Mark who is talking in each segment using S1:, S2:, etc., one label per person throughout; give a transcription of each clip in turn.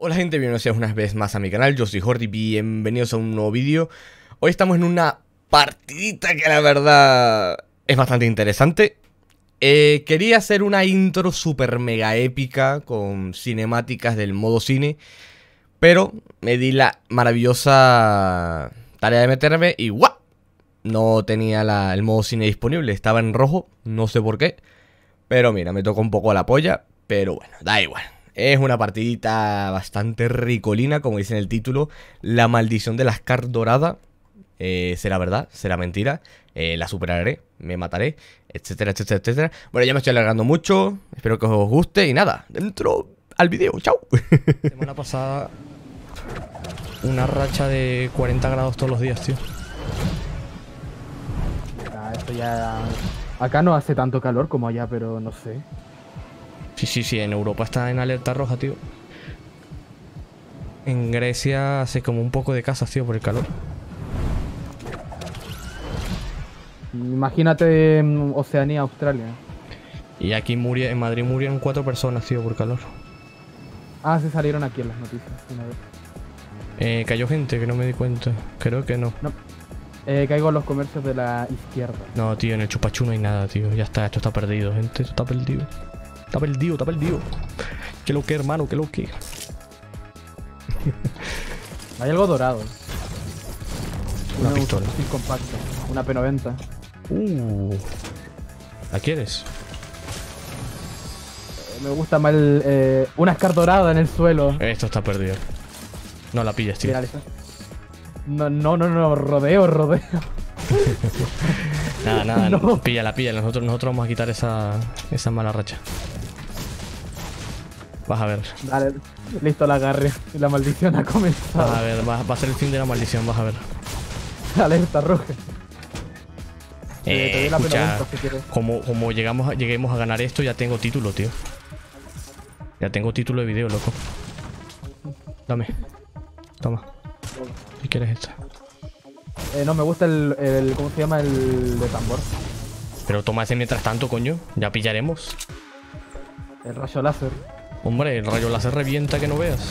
S1: Hola gente, bienvenidos una vez más a mi canal, yo soy Jordi, bienvenidos a un nuevo vídeo. Hoy estamos en una partidita que la verdad es bastante interesante. Quería hacer una intro super mega épica con cinemáticas del modo cine, pero me di la maravillosa tarea de meterme y ¡guau! No tenía el modo cine disponible, estaba en rojo, no sé por qué. Pero mira, me tocó un poco la polla, pero bueno, da igual. Es una partidita bastante ricolina, como dice en el título. La maldición de la Scar dorada. Será verdad, será mentira. La superaré, me mataré, etcétera, etcétera, etcétera. Bueno, ya me estoy alargando mucho. Espero que os guste y nada, dentro al vídeo. Chao. Semana pasada una racha de 40 grados todos los días, tío.
S2: Esto ya... Acá no hace tanto calor como allá, pero no sé.
S1: Sí, en Europa está en alerta roja, tío. En Grecia hace como un poco de casas, tío, por el calor.
S2: Imagínate Oceanía, Australia.
S1: Y aquí en Madrid murieron 4 personas, tío, por calor.
S2: Ah, se salieron aquí en las noticias una vez.
S1: Cayó gente que no me di cuenta. Creo que no.
S2: No. Caigo en los comercios de la izquierda.
S1: No, tío, en el Chupachú no hay nada, tío. Ya está, esto está perdido, gente. Esto está perdido. Está perdido, está perdido. ¿Qué lo que, hermano? ¿Qué lo que?
S2: Hay algo dorado.
S1: Una pistola.
S2: Sin compacto. Una P90.
S1: ¿La quieres?
S2: Me gusta más una Scar dorada en el suelo.
S1: Esto está perdido. No la pilles, tío.
S2: Mira, no, rodeo.
S1: Nada,
S2: No.
S1: Píllala. Nosotros vamos a quitar esa mala racha. Vas a ver.
S2: Dale, listo, la agarre. La maldición ha comenzado.
S1: Vas a ver, va a ser el fin de la maldición, vas a ver.
S2: Alerta roja. Te doy la
S1: Escucha,
S2: P90 si quieres.
S1: como lleguemos a ganar esto, ya tengo título, tío. Ya tengo título de video, loco. Dame. Toma. Si quieres esta.
S2: No, me gusta el... ¿Cómo se llama? El de tambor.
S1: Pero toma ese mientras tanto, coño. Ya pillaremos.
S2: El rayo láser.
S1: Hombre, el rayo láser revienta que no veas.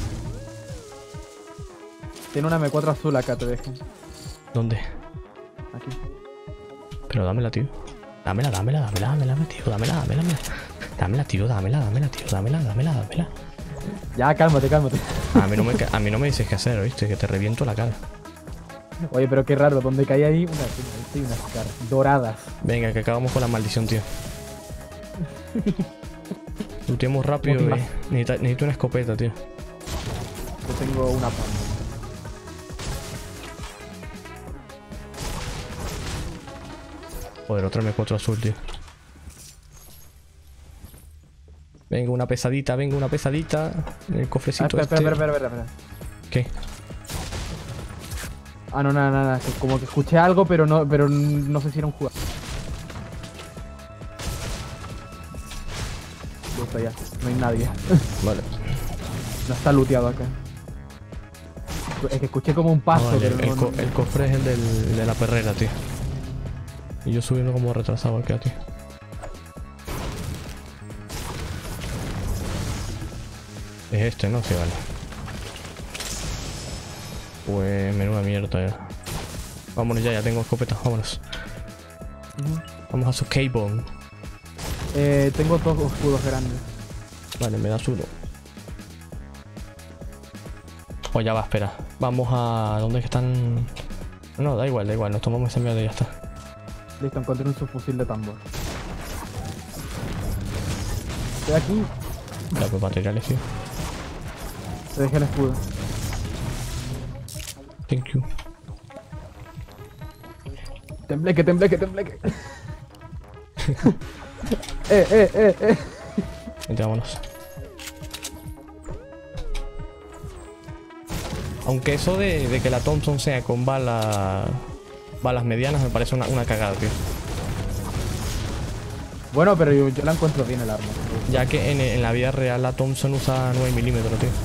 S2: Tiene una M4 azul acá, te dejo.
S1: ¿Dónde?
S2: Aquí.
S1: Pero dámela, tío. Dámela, tío. Dámela. Dámela, tío. Dámela.
S2: Ya, cálmate.
S1: A mí no me dices qué hacer, ¿oíste? Que te reviento la cara.
S2: Oye, pero qué raro, donde cae ahí unas caras doradas.
S1: Venga, que acabamos con la maldición, tío. Looteemos rápido, necesito una escopeta, tío.
S2: Yo tengo una palma.
S1: Joder, otro M4 azul, tío. Venga, una pesadita. En el cofrecito
S2: Espera.
S1: ¿Qué?
S2: Ah, no, nada. Como que escuché algo, pero no sé si era un jugador. Listo, ya. No hay nadie.
S1: Vale.
S2: No está looteado acá. Es que escuché como un paso,
S1: Vale,
S2: pero
S1: el cofre es el de la perrera, tío. Y yo subiendo como retrasado acá, tío. Es este, ¿no? Sí, vale. Pues menuda mierda ya. Vámonos ya tengo escopeta, vámonos. Vamos a su K-Bone.
S2: Tengo 2 escudos grandes.
S1: Vale, me das uno. Oh, ya va, espera. Vamos a... ¿Dónde es que están? No, da igual, nos tomamos ese miedo y ya está.
S2: Listo, encontré un subfusil de tambor. Estoy aquí.
S1: Ya, pues materiales, tío.
S2: Te dejé el escudo.
S1: Thank you.
S2: Tembleque.
S1: Vente, vámonos. Aunque eso de que la Thompson sea con balas medianas me parece una cagada, tío.
S2: Bueno, pero yo la encuentro bien el arma.
S1: Ya que en la vida real la Thompson usa 9 milímetros, tío.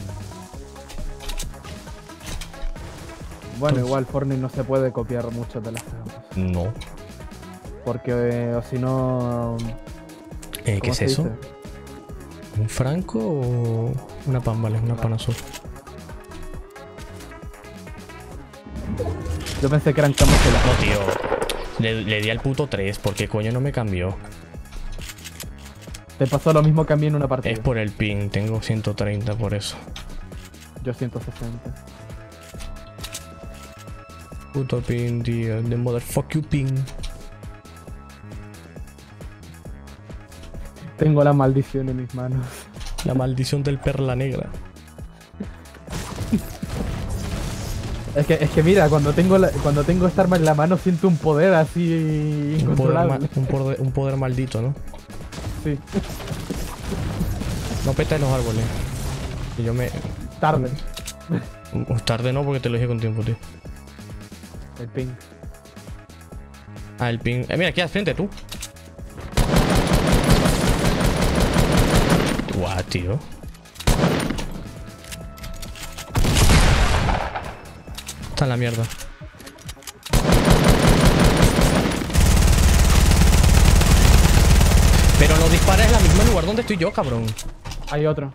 S2: Bueno, igual Fortnite no se puede copiar mucho de las armas.
S1: No.
S2: Porque o si no...
S1: ¿Qué es eso?
S2: dice?
S1: ¿Un franco o...? Una pan, vale, una pan azul.
S2: Yo pensé que eran camuflajes.
S1: No, tío. Le di al puto 3, ¿por qué coño no me cambió?
S2: Te pasó lo mismo que a mí en una partida.
S1: Es por el ping, tengo 130 por eso.
S2: Yo 160.
S1: Puto ping, tío. The motherfuck you ping.
S2: Tengo la maldición en mis manos.
S1: La maldición del perla negra.
S2: Es que mira, cuando tengo esta arma en la mano siento un poder así incontrolable.
S1: Un poder maldito, ¿no?
S2: Sí.
S1: No petes los árboles. Y yo me...
S2: Tarde.
S1: Tarde no, porque te lo dije con tiempo, tío.
S2: El ping.
S1: Ah, el ping. Mira, aquí al frente, tú. Guau, tío. Está en la mierda. Pero no dispares en el mismo lugar donde estoy yo, cabrón.
S2: Hay otro.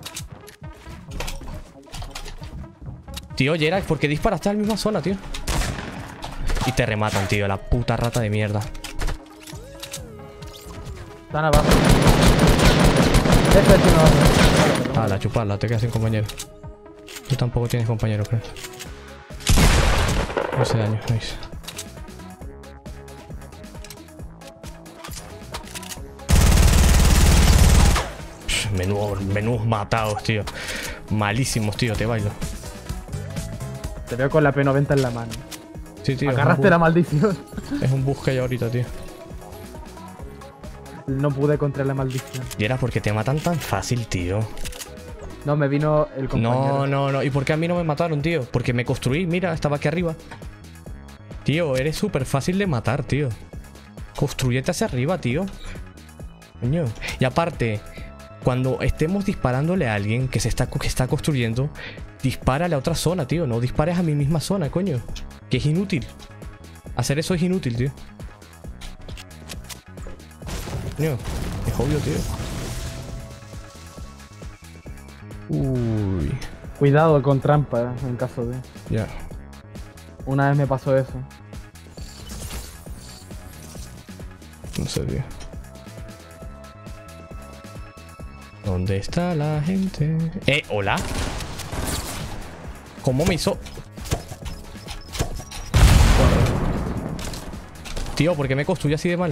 S1: Tío, Gerard, ¿por qué disparaste a la misma zona, tío? Y te rematan, tío, la puta rata de mierda.
S2: Están abajo. Este tiene abajo.
S1: Ah, la chuparla, te quedas sin compañero. Tú tampoco tienes compañero, creo. No hace daño, nice. Menudos matados, tío. Malísimos, tío, te bailo.
S2: Te veo con la P90 en la mano.
S1: Sí, tío.
S2: Agarraste la maldición.
S1: Es un bus que hay ahorita, tío.
S2: No pude contra la maldición.
S1: Y era porque te matan tan fácil, tío.
S2: No, me vino el compañero.
S1: No. ¿Y por qué a mí no me mataron, tío? Porque me construí, mira, estaba aquí arriba. Tío, eres súper fácil de matar, tío. Construyete hacia arriba, tío. Coño. Y aparte, cuando estemos disparándole a alguien que está construyendo, dispárale a otra zona, tío. No dispares a mi misma zona, coño. Que es inútil. Hacer eso es inútil, tío. Coño, es obvio, tío. Uy.
S2: Cuidado con trampa en caso de...
S1: Ya.
S2: Una vez me pasó eso.
S1: No sé, tío. ¿Dónde está la gente? ¿Hola? ¿Cómo me hizo? Tío, ¿por qué me construye así de mal?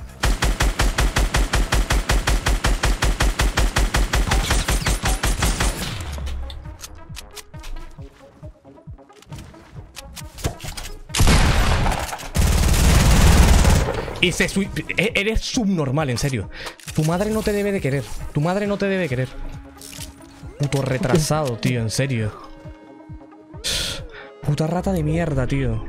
S1: Eres subnormal, en serio. Tu madre no te debe de querer. Tu madre no te debe querer. Puto retrasado, tío, en serio. Puta rata de mierda, tío.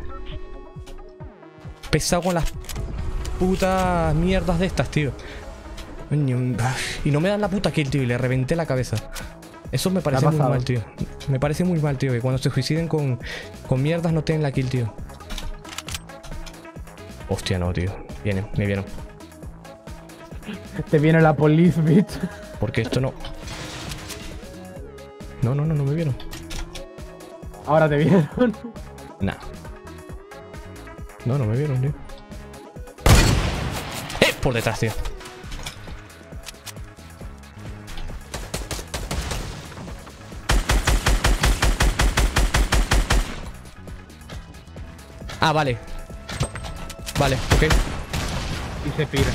S1: Pesado con las putas mierdas de estas, tío. Y no me dan la puta kill, tío, y le reventé la cabeza. Eso me parece muy mal, tío. Me parece muy mal, tío, que cuando se suiciden con mierdas no tienen la kill, tío. Hostia, no, tío. Vienen, me vieron.
S2: Te viene la police, bitch.
S1: Porque esto no... No me vieron.
S2: Ahora te vieron.
S1: Nah. No me vieron, tío. Por detrás, tío. Ah, vale. Vale, ok.
S2: Y se pira.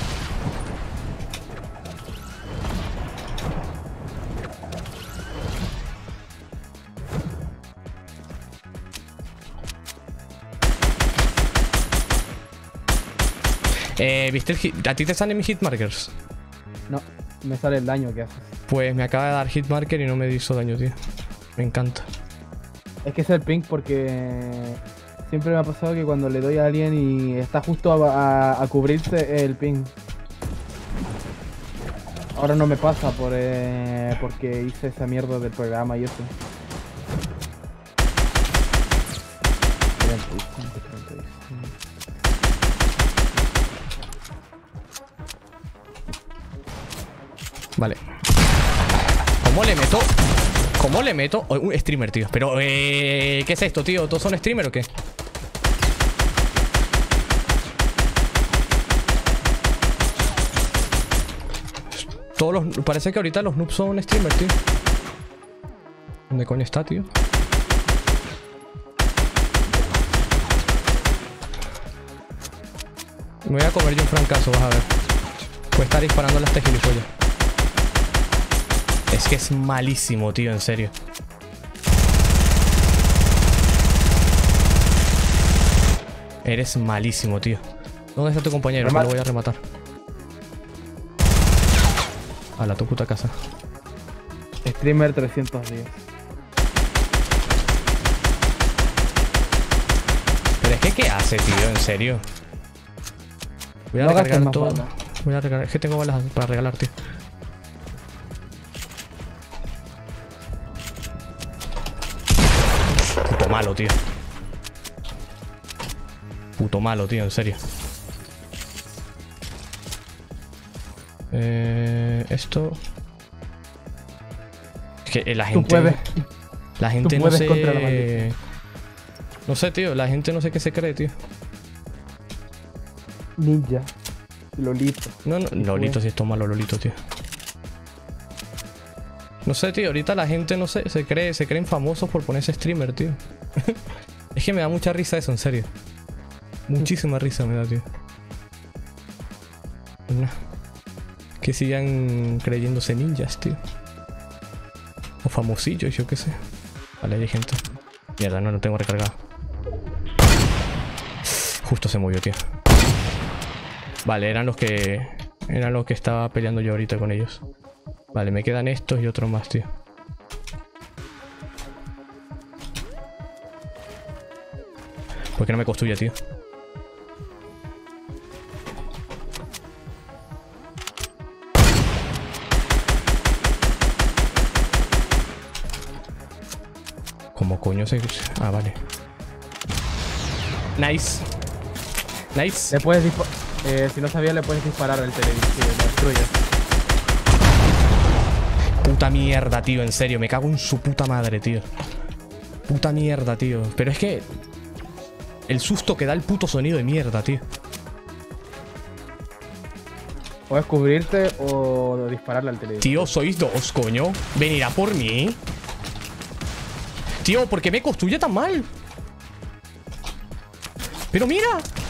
S1: ¿Viste el hit? ¿A ti te salen mis hitmarkers?
S2: No, me sale el daño que haces.
S1: Pues me acaba de dar hitmarker y no me hizo daño, tío. Me encanta.
S2: Es que es el ping porque siempre me ha pasado que cuando le doy a alguien y está justo a cubrirse el ping. Ahora no me pasa porque hice esa mierda del programa y eso. Vale. ¿Cómo le meto?
S1: ¿Cómo le meto? Oh, un streamer, tío. Pero, ¿qué es esto, tío? ¿Todos son streamer o qué? Parece que ahorita los noobs son streamers, tío. ¿Dónde coño está, tío? Me voy a comer yo un francazo, vas a ver. Voy a estar disparando a este gilipollas. Es que es malísimo, tío, en serio. Eres malísimo, tío. ¿Dónde está tu compañero? Que lo voy a rematar. A la tu puta casa.
S2: Streamer 310.
S1: Pero es que, ¿qué hace, tío? En serio. Voy a recargar todo. Voy a recargar. Es que tengo balas para regalar, tío. Puto malo, tío. Puto malo, tío, en serio. Esto... Es que la gente... La gente no sé... No sé, tío. La gente no sé qué se cree, tío.
S2: Ninja. Lolito.
S1: No, Lolito, si esto es malo, Lolito, tío. No sé, tío. Ahorita la gente, no sé, se creen famosos por ponerse streamer, tío. Es que me da mucha risa eso, en serio. Muchísima risa me da, tío. Nah. Que sigan creyéndose ninjas, tío. O famosillos, yo qué sé. Vale, hay gente. Mierda, no tengo recargado. Justo se movió, tío. Vale, eran los que estaba peleando yo ahorita con ellos. Vale, me quedan estos y otros más, tío. ¿Por qué no me construye, tío? ¿Cómo coño se...? Ah, vale. Nice. Nice.
S2: Le puedes si no sabías, le puedes disparar al televisor y lo destruyes.
S1: Puta mierda, tío, en serio. Me cago en su puta madre, tío. Puta mierda, tío. Pero es que... El susto que da el puto sonido de mierda, tío.
S2: Puedes cubrirte o dispararle al televisor.
S1: Tío, sois dos, coño. ¿Venirá por mí? Tío, ¿por qué me construye tan mal? ¡Pero mira!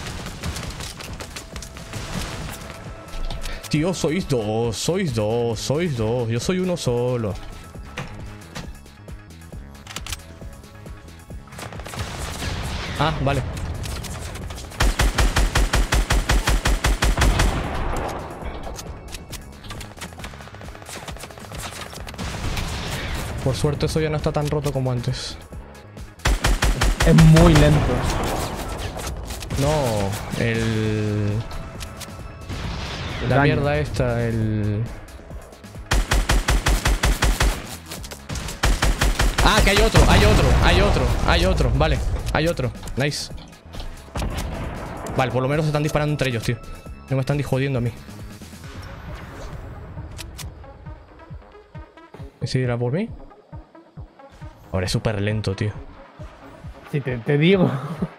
S1: Tío, sois dos. Yo soy uno solo. Ah, vale. Por suerte eso ya no está tan roto como antes.
S2: Es muy lento.
S1: No, la mierda esta, Ah, que hay otro. Vale, hay otro. Nice. Vale, por lo menos se están disparando entre ellos, tío. No me están jodiendo a mí. ¿Sí era por mí? Ahora es súper lento, tío.
S2: Si te digo.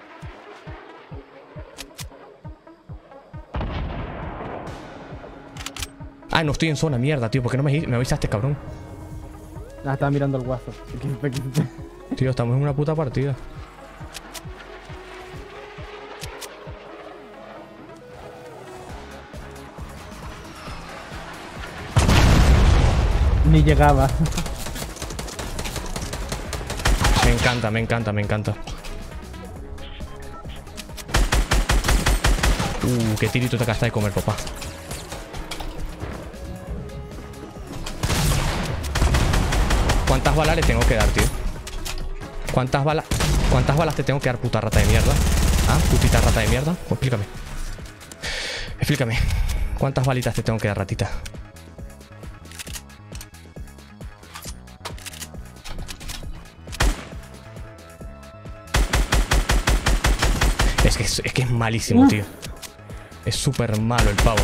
S1: Ah, no estoy en zona, mierda, tío. ¿Por qué no me avisaste, cabrón?
S2: Ah, estaba mirando el WhatsApp.
S1: Tío, estamos en una puta partida.
S2: Ni llegaba.
S1: Me encanta. Qué tirito te acabas de comer, papá. ¿Cuántas balas le tengo que dar, tío? ¿Cuántas balas te tengo que dar, puta rata de mierda? ¿Ah? Putita rata de mierda. Pues explícame. ¿Cuántas balitas te tengo que dar, ratita? Es que es malísimo, tío. Es súper malo el pavo.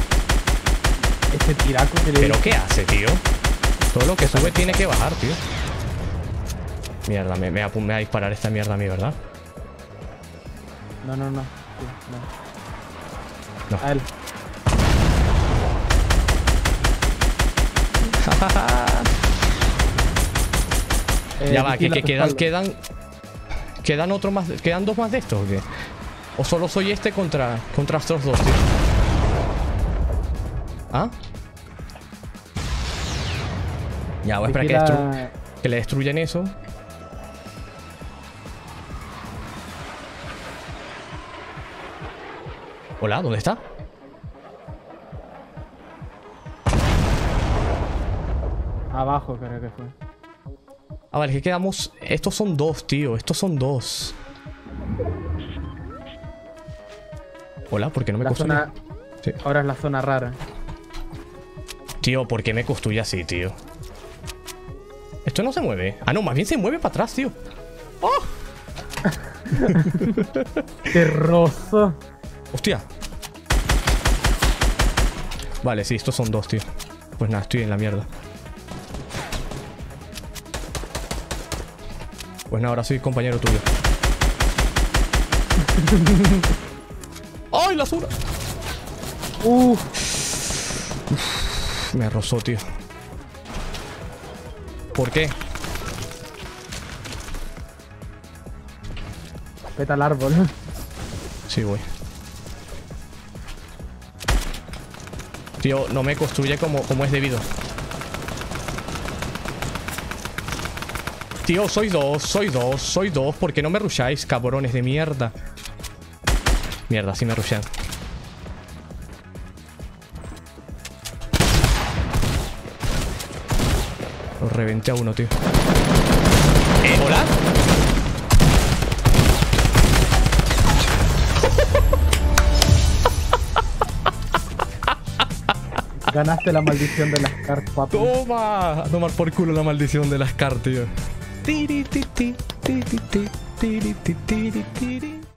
S2: Ese tiraco que le...
S1: ¿Pero qué hace, tío? Todo lo que sube tiene que bajar, tío. Mierda, me va a disparar esta mierda a mí, ¿verdad?
S2: No, no, no. Sí, no.
S1: No.
S2: A él.
S1: Ya va, que
S2: vigila tu espalda.
S1: quedan otro más, quedan dos más de estos, ¿o qué? O solo soy este contra estos dos, tío. ¿Ah? Ya, voy a esperar
S2: Vigila-
S1: que le destruyan eso. Hola, ¿dónde está?
S2: Abajo creo que fue.
S1: Ah, vale, que quedamos... Estos son dos, tío. Estos son dos. Hola, ¿por qué no me
S2: La
S1: construye?
S2: zona...
S1: Sí.
S2: Ahora es la zona rara.
S1: Tío, ¿por qué me construye así, tío? Esto no se mueve. Ah, no, más bien se mueve para atrás, tío. ¡Oh!
S2: Terroso.
S1: ¡Hostia! Vale, sí, estos son dos, tío. Pues nada, estoy en la mierda. Pues nada, ahora soy compañero tuyo. ¡Ay, la zona! Me rozó, tío. ¿Por qué?
S2: Peta el árbol.
S1: Sí, voy. Tío, no me construye como es debido. Tío, soy dos. ¿Por qué no me rusháis, cabrones de mierda? Mierda, sí me rushan. Lo reventé a uno, tío. ¿Hola?
S2: Ganaste la maldición de las cartas, papi.
S1: Toma, a tomar por culo la maldición de las cartas, tío. Tiri, ti, ti, ti, ti, ti, tiri, ti, tiri, tiri.